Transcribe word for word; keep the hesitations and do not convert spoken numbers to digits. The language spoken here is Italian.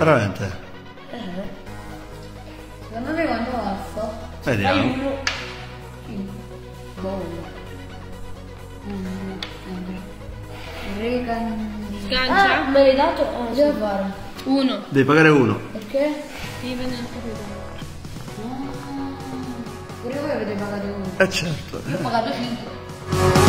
Veramente? Eh. Secondo me quanto basta? Vediamo. Fai uno. Boh. Recandi. Sgancia. Ah, me l'hai dato? Ah, devo fare. Uno. Devi pagare uno. Perché? Devi prendere il capitano. Ah, pure voi avete pagato uno. Eh certo. Io ho pagato cinque.